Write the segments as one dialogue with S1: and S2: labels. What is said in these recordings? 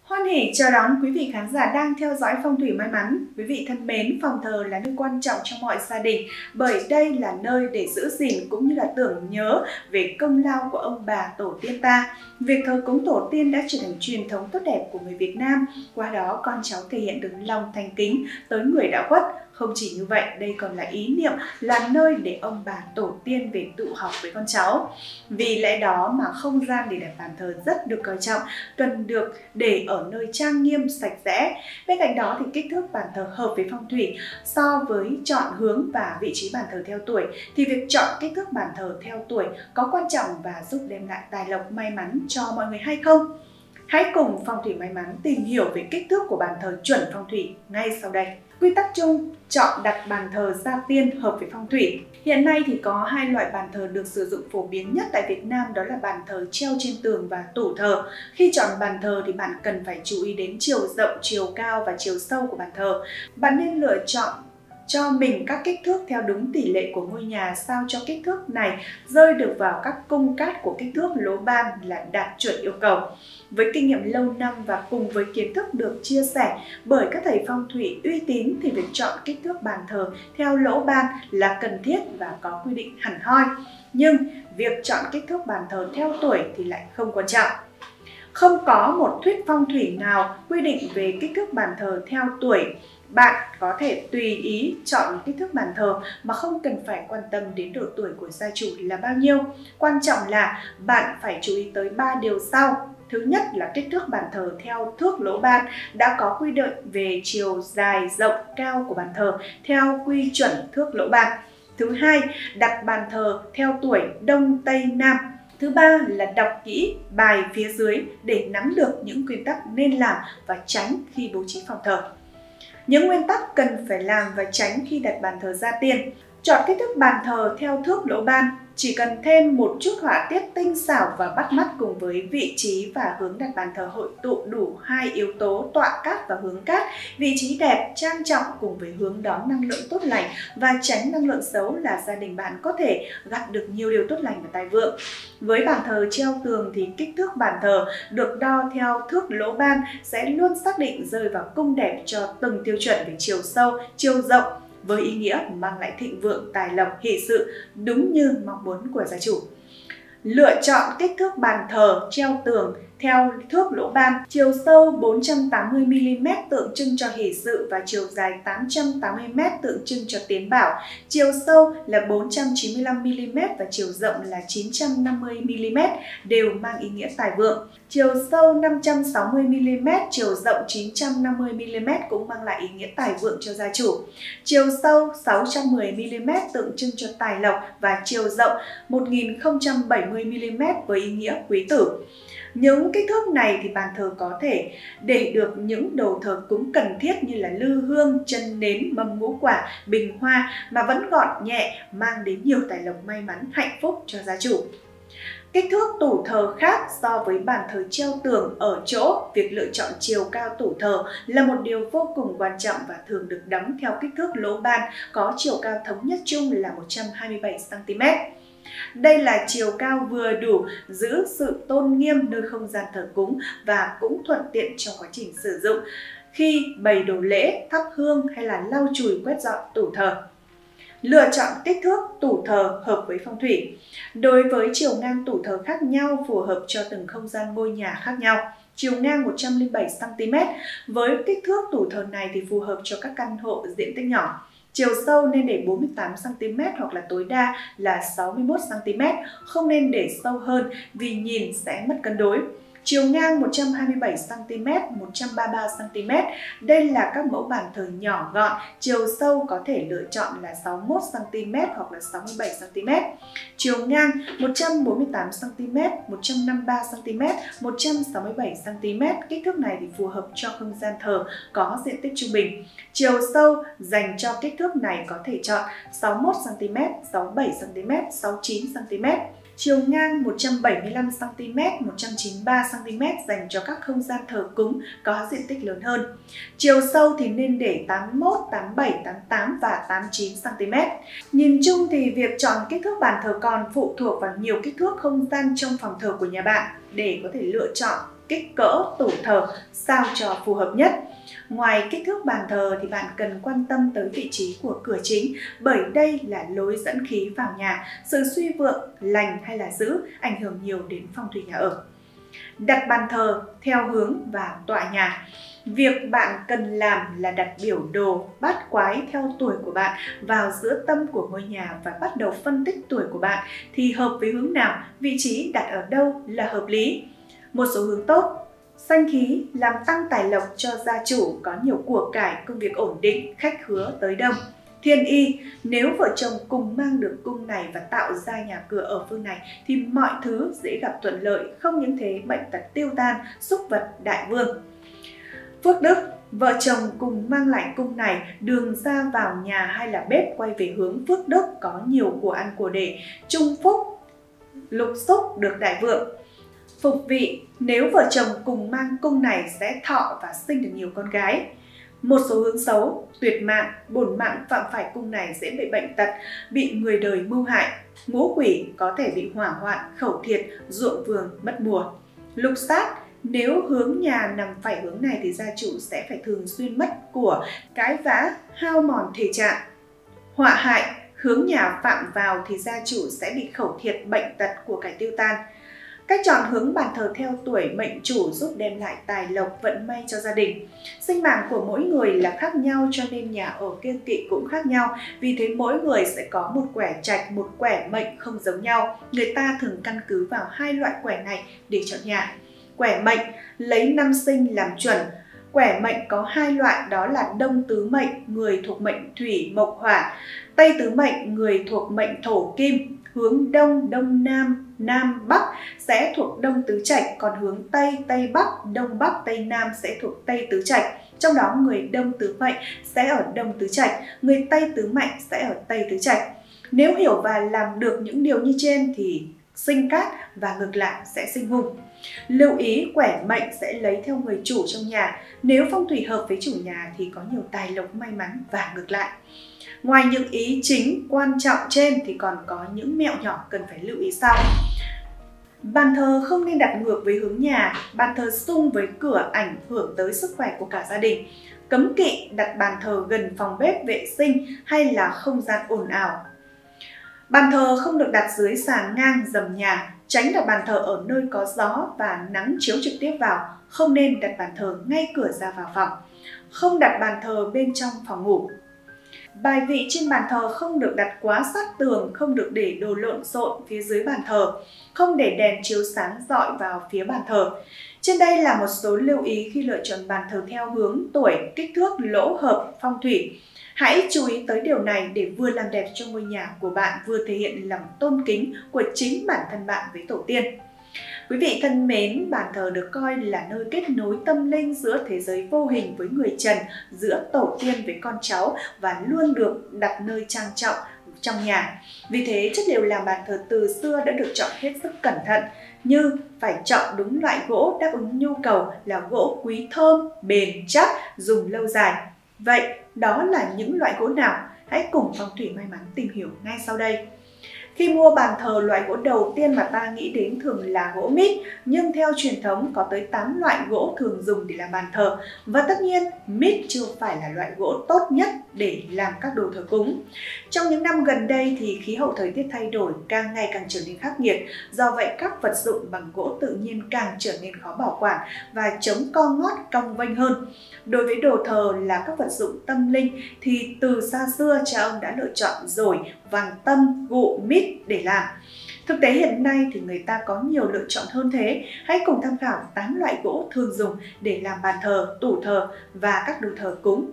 S1: Hoan hỉ chào đón quý vị khán giả đang theo dõi Phong thủy may mắn. Quý vị thân mến, phòng thờ là nơi quan trọng trong mọi gia đình bởi đây là nơi để giữ gìn cũng như là tưởng nhớ về công lao của ông bà tổ tiên ta. Việc thờ cúng tổ tiên đã trở thành truyền thống tốt đẹp của người Việt Nam, qua đó con cháu thể hiện được lòng thành kính tới người đã khuất. Không chỉ như vậy, đây còn là ý niệm, là nơi để ông bà tổ tiên về tụ họp với con cháu. Vì lẽ đó mà không gian để đặt bàn thờ rất được coi trọng, cần được để ở nơi trang nghiêm, sạch sẽ. Bên cạnh đó thì kích thước bàn thờ hợp với phong thủy. So với chọn hướng và vị trí bàn thờ theo tuổi thì việc chọn kích thước bàn thờ theo tuổi có quan trọng và giúp đem lại tài lộc may mắn cho mọi người hay không? Hãy cùng Phong thủy may mắn tìm hiểu về kích thước của bàn thờ chuẩn phong thủy ngay sau đây. Quy tắc chung, chọn đặt bàn thờ gia tiên hợp với phong thủy. Hiện nay thì có hai loại bàn thờ được sử dụng phổ biến nhất tại Việt Nam, đó là bàn thờ treo trên tường và tủ thờ. Khi chọn bàn thờ thì bạn cần phải chú ý đến chiều rộng, chiều cao và chiều sâu của bàn thờ. Bạn nên lựa chọn cho mình các kích thước theo đúng tỷ lệ của ngôi nhà, sao cho kích thước này rơi được vào các cung cát của kích thước lỗ ban là đạt chuẩn yêu cầu. Với kinh nghiệm lâu năm và cùng với kiến thức được chia sẻ bởi các thầy phong thủy uy tín thì việc chọn kích thước bàn thờ theo lỗ ban là cần thiết và có quy định hẳn hoi. Nhưng việc chọn kích thước bàn thờ theo tuổi thì lại không quan trọng. Không có một thuyết phong thủy nào quy định về kích thước bàn thờ theo tuổi. Bạn có thể tùy ý chọn kích thước bàn thờ mà không cần phải quan tâm đến độ tuổi của gia chủ là bao nhiêu. Quan trọng là bạn phải chú ý tới 3 điều sau. Thứ nhất là kích thước bàn thờ theo thước lỗ ban đã có quy định về chiều dài, rộng, cao của bàn thờ theo quy chuẩn thước lỗ ban. Thứ hai, đặt bàn thờ theo tuổi Đông, Tây, Nam. Thứ ba là đọc kỹ bài phía dưới để nắm được những nguyên tắc nên làm và tránh khi bố trí phòng thờ. Những nguyên tắc cần phải làm và tránh khi đặt bàn thờ gia tiên. Chọn kích thước bàn thờ theo thước lỗ ban, chỉ cần thêm một chút họa tiết tinh xảo và bắt mắt cùng với vị trí và hướng đặt bàn thờ hội tụ đủ hai yếu tố tọa cát và hướng cát, vị trí đẹp, trang trọng cùng với hướng đón năng lượng tốt lành và tránh năng lượng xấu là gia đình bạn có thể gặp được nhiều điều tốt lành và tài vượng. Với bàn thờ treo tường thì kích thước bàn thờ được đo theo thước lỗ ban sẽ luôn xác định rơi vào cung đẹp cho từng tiêu chuẩn về chiều sâu, chiều rộng, với ý nghĩa mang lại thịnh vượng, tài lộc, hỷ sự đúng như mong muốn của gia chủ. Lựa chọn kích thước bàn thờ treo tường theo thước lỗ ban, chiều sâu 480 mm tượng trưng cho hỷ sự và chiều dài 880 m tượng trưng cho tiến bảo. Chiều sâu là 495 mm và chiều rộng là 950 mm đều mang ý nghĩa tài vượng. Chiều sâu 560 mm, chiều rộng 950 mm cũng mang lại ý nghĩa tài vượng cho gia chủ. Chiều sâu 610 mm tượng trưng cho tài lộc và chiều rộng 1070 mm với ý nghĩa quý tử. Những kích thước này thì bàn thờ có thể để được những đồ thờ cúng cần thiết như là lư hương, chân nến, mâm ngũ quả, bình hoa mà vẫn gọn nhẹ, mang đến nhiều tài lộc may mắn, hạnh phúc cho gia chủ. Kích thước tủ thờ khác so với bàn thờ treo tường ở chỗ việc lựa chọn chiều cao tủ thờ là một điều vô cùng quan trọng và thường được đóng theo kích thước lỗ ban có chiều cao thống nhất chung là 127 cm. Đây là chiều cao vừa đủ giữ sự tôn nghiêm nơi không gian thờ cúng và cũng thuận tiện trong quá trình sử dụng khi bày đồ lễ, thắp hương hay là lau chùi quét dọn tủ thờ. Lựa chọn kích thước tủ thờ hợp với phong thủy. Đối với chiều ngang tủ thờ khác nhau phù hợp cho từng không gian ngôi nhà khác nhau. Chiều ngang 107 cm với kích thước tủ thờ này thì phù hợp cho các căn hộ diện tích nhỏ. Chiều sâu nên để 48 cm hoặc là tối đa là 61 cm, không nên để sâu hơn vì nhìn sẽ mất cân đối. Chiều ngang 127 cm, 133 cm. Đây là các mẫu bàn thờ nhỏ gọn, chiều sâu có thể lựa chọn là 61 cm hoặc là 67 cm. Chiều ngang 148 cm, 153 cm, 167 cm. Kích thước này thì phù hợp cho không gian thờ có diện tích trung bình. Chiều sâu dành cho kích thước này có thể chọn 61 cm, 67 cm, 69 cm. Chiều ngang 175 cm, 193 cm dành cho các không gian thờ cúng có diện tích lớn hơn. Chiều sâu thì nên để 81, 87, 88 và 89 cm. Nhìn chung thì việc chọn kích thước bàn thờ còn phụ thuộc vào nhiều kích thước không gian trong phòng thờ của nhà bạn để có thể lựa chọn kích cỡ tủ thờ sao cho phù hợp nhất. Ngoài kích thước bàn thờ thì bạn cần quan tâm tới vị trí của cửa chính, bởi đây là lối dẫn khí vào nhà, sự suy vượng, lành hay là dữ ảnh hưởng nhiều đến phong thủy nhà ở. Đặt bàn thờ theo hướng và tọa nhà. Việc bạn cần làm là đặt biểu đồ bát quái theo tuổi của bạn vào giữa tâm của ngôi nhà và bắt đầu phân tích tuổi của bạn thì hợp với hướng nào, vị trí đặt ở đâu là hợp lý. Một số hướng tốt: sanh khí, làm tăng tài lộc cho gia chủ, có nhiều của cải, công việc ổn định, khách khứa tới đông. Thiên y, nếu vợ chồng cùng mang được cung này và tạo ra nhà cửa ở phương này thì mọi thứ dễ gặp thuận lợi, không những thế bệnh tật tiêu tan, súc vật đại vương. Phước đức, vợ chồng cùng mang lại cung này, đường ra vào nhà hay là bếp quay về hướng phước đức, có nhiều của ăn của để, trung phúc, lục xúc được đại vượng. Phục vị, nếu vợ chồng cùng mang cung này sẽ thọ và sinh được nhiều con gái. Một số hướng xấu: tuyệt mạng, bổn mạng phạm phải cung này dễ bị bệnh tật, bị người đời mưu hại. Ngũ quỷ, có thể bị hỏa hoạn, khẩu thiệt, ruộng vườn mất mùa. Lục sát, nếu hướng nhà nằm phải hướng này thì gia chủ sẽ phải thường xuyên mất của, cãi vã, hao mòn thể trạng. Họa hại, hướng nhà phạm vào thì gia chủ sẽ bị khẩu thiệt, bệnh tật, của cải tiêu tan. Cách chọn hướng bàn thờ theo tuổi mệnh chủ giúp đem lại tài lộc, vận may cho gia đình. Sinh mạng của mỗi người là khác nhau cho nên nhà ở kiêng kỵ cũng khác nhau. Vì thế mỗi người sẽ có một quẻ trạch, một quẻ mệnh không giống nhau. Người ta thường căn cứ vào hai loại quẻ này để chọn nhà. Quẻ mệnh lấy năm sinh làm chuẩn. Quẻ mệnh có hai loại, đó là đông tứ mệnh, người thuộc mệnh thủy mộc hỏa, tây tứ mệnh, người thuộc mệnh thổ kim. Hướng đông, đông nam, nam bắc sẽ thuộc đông tứ trạch, còn hướng tây, tây bắc, đông bắc, tây nam sẽ thuộc tây tứ trạch. Trong đó người đông tứ mệnh sẽ ở đông tứ trạch, người tây tứ mệnh sẽ ở tây tứ trạch. Nếu hiểu và làm được những điều như trên thì sinh cát và ngược lại sẽ sinh hung. Lưu ý quẻ mệnh sẽ lấy theo người chủ trong nhà. Nếu phong thủy hợp với chủ nhà thì có nhiều tài lộc, may mắn và ngược lại. Ngoài những ý chính quan trọng trên thì còn có những mẹo nhỏ cần phải lưu ý sau. Bàn thờ không nên đặt ngược với hướng nhà. Bàn thờ xung với cửa ảnh hưởng tới sức khỏe của cả gia đình. Cấm kỵ đặt bàn thờ gần phòng bếp, vệ sinh hay là không gian ồn ào. Bàn thờ không được đặt dưới sàn ngang rầm nhà. Tránh đặt bàn thờ ở nơi có gió và nắng chiếu trực tiếp vào. Không nên đặt bàn thờ ngay cửa ra vào phòng. Không đặt bàn thờ bên trong phòng ngủ. Bài vị trên bàn thờ không được đặt quá sát tường, không được để đồ lộn xộn phía dưới bàn thờ, không để đèn chiếu sáng rọi vào phía bàn thờ. Trên đây là một số lưu ý khi lựa chọn bàn thờ theo hướng, tuổi, kích thước, lỗ hợp, phong thủy. Hãy chú ý tới điều này để vừa làm đẹp cho ngôi nhà của bạn, vừa thể hiện lòng tôn kính của chính bản thân bạn với tổ tiên. Quý vị thân mến, bàn thờ được coi là nơi kết nối tâm linh giữa thế giới vô hình với người trần, giữa tổ tiên với con cháu và luôn được đặt nơi trang trọng trong nhà. Vì thế, chất liệu làm bàn thờ từ xưa đã được chọn hết sức cẩn thận, như phải chọn đúng loại gỗ đáp ứng nhu cầu là gỗ quý thơm, bền, chắc, dùng lâu dài. Vậy, đó là những loại gỗ nào? Hãy cùng Phong thủy may mắn tìm hiểu ngay sau đây. Khi mua bàn thờ, loại gỗ đầu tiên mà ta nghĩ đến thường là gỗ mít, nhưng theo truyền thống có tới 8 loại gỗ thường dùng để làm bàn thờ. Và tất nhiên, mít chưa phải là loại gỗ tốt nhất để làm các đồ thờ cúng. Trong những năm gần đây thì khí hậu thời tiết thay đổi, càng ngày càng trở nên khắc nghiệt. Do vậy, các vật dụng bằng gỗ tự nhiên càng trở nên khó bảo quản và chống co ngót cong vênh hơn. Đối với đồ thờ là các vật dụng tâm linh thì từ xa xưa cha ông đã lựa chọn dổi, vàng tâm, gụ, mít để làm. Thực tế hiện nay thì người ta có nhiều lựa chọn hơn thế. Hãy cùng tham khảo 8 loại gỗ thường dùng để làm bàn thờ, tủ thờ và các đồ thờ cúng.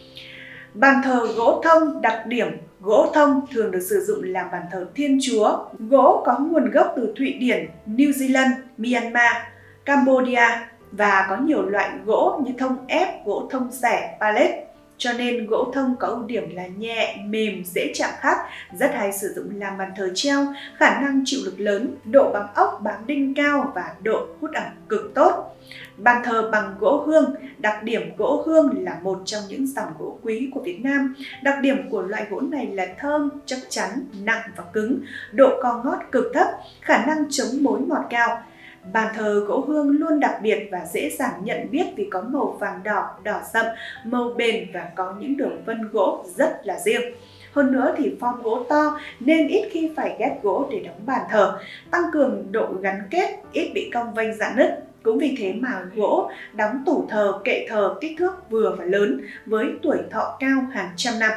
S1: Bàn thờ gỗ thông. Đặc điểm: gỗ thông thường được sử dụng làm bàn thờ Thiên Chúa. Gỗ có nguồn gốc từ Thụy Điển, New Zealand, Myanmar, Cambodia và có nhiều loại gỗ như thông ép, gỗ thông xẻ, pallet. Cho nên gỗ thông có ưu điểm là nhẹ, mềm, dễ chạm khắc, rất hay sử dụng làm bàn thờ treo, khả năng chịu lực lớn, độ bám ốc, bám đinh cao và độ hút ẩm cực tốt. Bàn thờ bằng gỗ hương. Đặc điểm: gỗ hương là một trong những dòng gỗ quý của Việt Nam. Đặc điểm của loại gỗ này là thơm, chắc chắn, nặng và cứng, độ co ngót cực thấp, khả năng chống mối mọt cao. Bàn thờ gỗ hương luôn đặc biệt và dễ dàng nhận biết vì có màu vàng đỏ, đỏ sậm, màu bền và có những đường vân gỗ rất là riêng. Hơn nữa thì form gỗ to nên ít khi phải ghép gỗ để đóng bàn thờ, tăng cường độ gắn kết, ít bị cong vênh rạn nứt. Cũng vì thế mà gỗ đóng tủ thờ, kệ thờ kích thước vừa và lớn với tuổi thọ cao hàng trăm năm.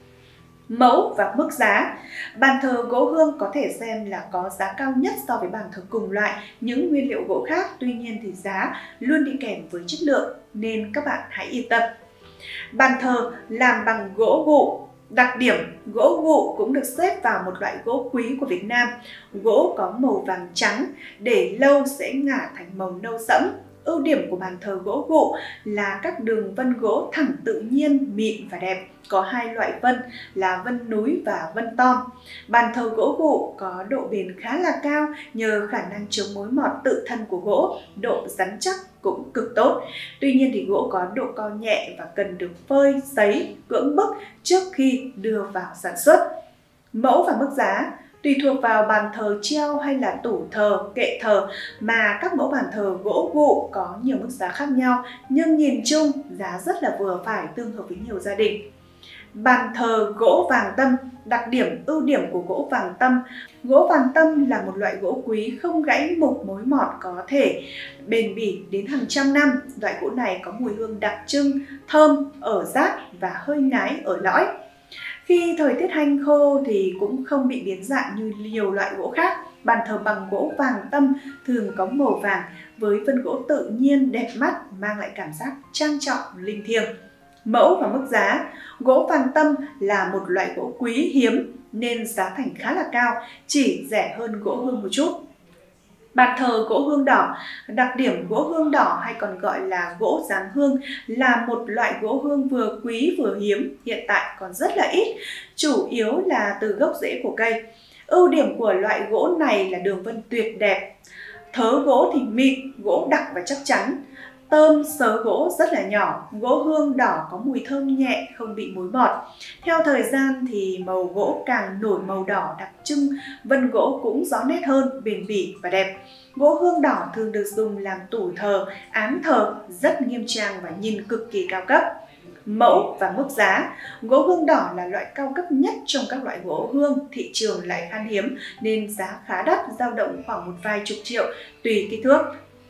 S1: Mẫu và mức giá. Bàn thờ gỗ hương có thể xem là có giá cao nhất so với bàn thờ cùng loại những nguyên liệu gỗ khác, tuy nhiên thì giá luôn đi kèm với chất lượng nên các bạn hãy yên tâm. Bàn thờ làm bằng gỗ gụ. Đặc điểm, gỗ gụ cũng được xếp vào một loại gỗ quý của Việt Nam. Gỗ có màu vàng trắng, để lâu sẽ ngả thành màu nâu sẫm. Ưu điểm của bàn thờ gỗ gụ là các đường vân gỗ thẳng tự nhiên, mịn và đẹp. Có hai loại vân là vân núi và vân tom. Bàn thờ gỗ gụ có độ bền khá là cao nhờ khả năng chống mối mọt tự thân của gỗ, độ rắn chắc cũng cực tốt. Tuy nhiên thì gỗ có độ co nhẹ và cần được phơi, sấy, cưỡng bức trước khi đưa vào sản xuất. Mẫu và mức giá. Tùy thuộc vào bàn thờ treo hay là tủ thờ, kệ thờ mà các mẫu bàn thờ gỗ gụ có nhiều mức giá khác nhau, nhưng nhìn chung giá rất là vừa phải, tương hợp với nhiều gia đình. Bàn thờ gỗ vàng tâm. Đặc điểm, ưu điểm của gỗ vàng tâm. Gỗ vàng tâm là một loại gỗ quý không gãy mục mối mọt, có thể bền bỉ đến hàng trăm năm. Loại gỗ này có mùi hương đặc trưng, thơm ở rát và hơi ngái ở lõi. Khi thời tiết hanh khô thì cũng không bị biến dạng như nhiều loại gỗ khác. Bàn thờ bằng gỗ vàng tâm thường có màu vàng với vân gỗ tự nhiên đẹp mắt, mang lại cảm giác trang trọng, linh thiêng. Mẫu và mức giá. Gỗ vàng tâm là một loại gỗ quý hiếm nên giá thành khá là cao, chỉ rẻ hơn gỗ hương một chút. Bàn thờ gỗ hương đỏ. Đặc điểm gỗ hương đỏ hay còn gọi là gỗ giáng hương là một loại gỗ hương vừa quý vừa hiếm, hiện tại còn rất là ít, chủ yếu là từ gốc rễ của cây. Ưu điểm của loại gỗ này là đường vân tuyệt đẹp, thớ gỗ thì mịn, gỗ đặc và chắc chắn. Tơm sớ gỗ rất là nhỏ, gỗ hương đỏ có mùi thơm nhẹ, không bị mối mọt. Theo thời gian thì màu gỗ càng nổi màu đỏ đặc trưng, vân gỗ cũng rõ nét hơn, bền bỉ và đẹp. Gỗ hương đỏ thường được dùng làm tủ thờ, án thờ, rất nghiêm trang và nhìn cực kỳ cao cấp. Mẫu và mức giá. Gỗ hương đỏ là loại cao cấp nhất trong các loại gỗ hương, thị trường lại khan hiếm nên giá khá đắt, dao động khoảng một vài chục triệu tùy kích thước.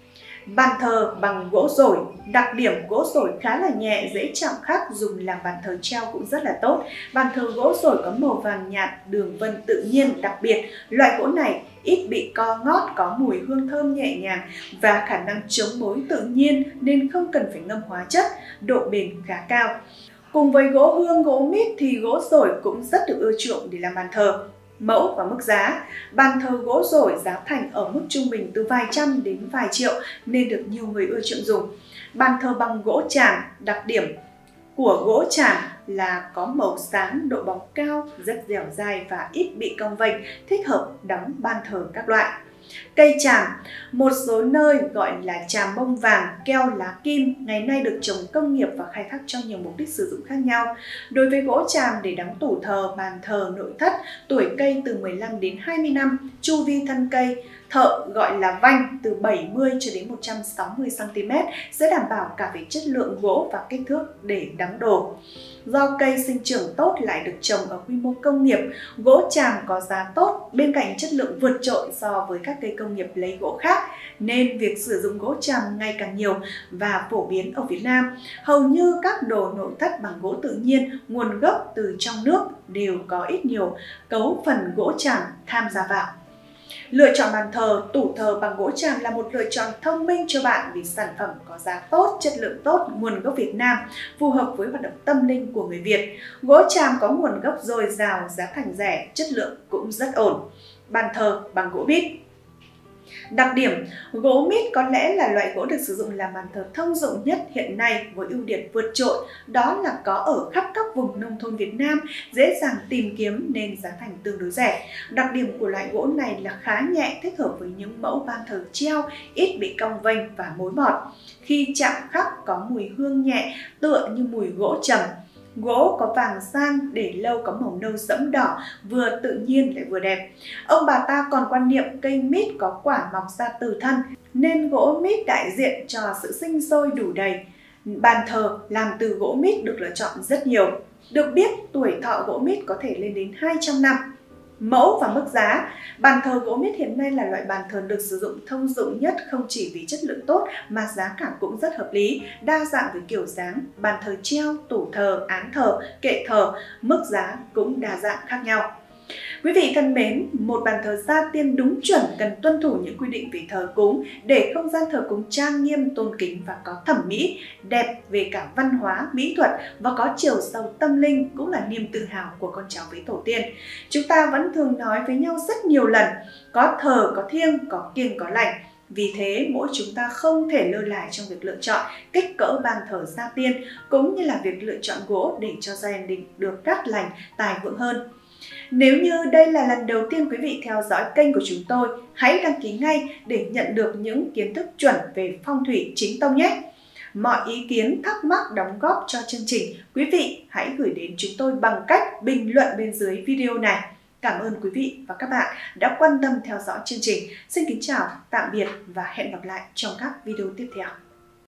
S1: Bàn thờ bằng gỗ dổi. Đặc điểm gỗ dổi khá là nhẹ, dễ chạm khắc, dùng làm bàn thờ treo cũng rất là tốt. Bàn thờ gỗ dổi có màu vàng nhạt, đường vân tự nhiên đặc biệt. Loại gỗ này ít bị co ngót, có mùi hương thơm nhẹ nhàng và khả năng chống mối tự nhiên nên không cần phải ngâm hóa chất, độ bền khá cao. Cùng với gỗ hương, gỗ mít thì gỗ dổi cũng rất được ưa chuộng để làm bàn thờ. Mẫu và mức giá. Bàn thờ gỗ dổi giá thành ở mức trung bình từ vài trăm đến vài triệu nên được nhiều người ưa chuộng dùng. Bàn thờ bằng gỗ tràm. Đặc điểm của gỗ tràm là có màu sáng, độ bóng cao, rất dẻo dai và ít bị cong vênh, thích hợp đóng ban thờ các loại. Cây tràm. Một số nơi gọi là tràm bông vàng, keo lá kim, ngày nay được trồng công nghiệp và khai thác cho nhiều mục đích sử dụng khác nhau. Đối với gỗ tràm để đóng tủ thờ, bàn thờ, nội thất, tuổi cây từ 15 đến 20 năm, chu vi thân cây, thợ gọi là vanh từ 70 cho đến 160 cm sẽ đảm bảo cả về chất lượng gỗ và kích thước để đóng đồ. Do cây sinh trưởng tốt lại được trồng ở quy mô công nghiệp, gỗ tràm có giá tốt bên cạnh chất lượng vượt trội so với các cây công nghiệp lấy gỗ khác, nên việc sử dụng gỗ tràm ngày càng nhiều và phổ biến ở Việt Nam. Hầu như các đồ nội thất bằng gỗ tự nhiên, nguồn gốc từ trong nước đều có ít nhiều cấu phần gỗ tràm tham gia vào. Lựa chọn bàn thờ, tủ thờ bằng gỗ tràm là một lựa chọn thông minh cho bạn vì sản phẩm có giá tốt, chất lượng tốt, nguồn gốc Việt Nam, phù hợp với hoạt động tâm linh của người Việt. Gỗ tràm có nguồn gốc dồi dào, giá thành rẻ, chất lượng cũng rất ổn. Bàn thờ bằng gỗ mít. Đặc điểm, gỗ mít có lẽ là loại gỗ được sử dụng làm bàn thờ thông dụng nhất hiện nay với ưu điểm vượt trội, đó là có ở khắp các vùng nông thôn Việt Nam, dễ dàng tìm kiếm nên giá thành tương đối rẻ. Đặc điểm của loại gỗ này là khá nhẹ, thích hợp với những mẫu ban thờ treo, ít bị cong vênh và mối mọt. Khi chạm khắc có mùi hương nhẹ, tựa như mùi gỗ trầm. Gỗ có vàng sang, để lâu có màu nâu sẫm đỏ, vừa tự nhiên lại vừa đẹp. Ông bà ta còn quan niệm cây mít có quả mọc ra từ thân, nên gỗ mít đại diện cho sự sinh sôi đủ đầy. Bàn thờ làm từ gỗ mít được lựa chọn rất nhiều. Được biết, tuổi thọ gỗ mít có thể lên đến 200 năm. Mẫu và mức giá. Bàn thờ gỗ mít hiện nay là loại bàn thờ được sử dụng thông dụng nhất, không chỉ vì chất lượng tốt mà giá cả cũng rất hợp lý, đa dạng về kiểu dáng, bàn thờ treo, tủ thờ, án thờ, kệ thờ, mức giá cũng đa dạng khác nhau. Quý vị thân mến, một bàn thờ gia tiên đúng chuẩn cần tuân thủ những quy định về thờ cúng để không gian thờ cúng trang nghiêm, tôn kính và có thẩm mỹ, đẹp về cả văn hóa, mỹ thuật và có chiều sâu tâm linh, cũng là niềm tự hào của con cháu với tổ tiên. Chúng ta vẫn thường nói với nhau rất nhiều lần, có thờ có thiêng, có kiêng có lành. Vì thế, mỗi chúng ta không thể lơ là trong việc lựa chọn kích cỡ bàn thờ gia tiên, cũng như là việc lựa chọn gỗ để cho gia đình được cát lành, tài vượng hơn. Nếu như đây là lần đầu tiên quý vị theo dõi kênh của chúng tôi, hãy đăng ký ngay để nhận được những kiến thức chuẩn về phong thủy chính tông nhé! Mọi ý kiến, thắc mắc, đóng góp cho chương trình, quý vị hãy gửi đến chúng tôi bằng cách bình luận bên dưới video này. Cảm ơn quý vị và các bạn đã quan tâm theo dõi chương trình. Xin kính chào, tạm biệt và hẹn gặp lại trong các video tiếp theo.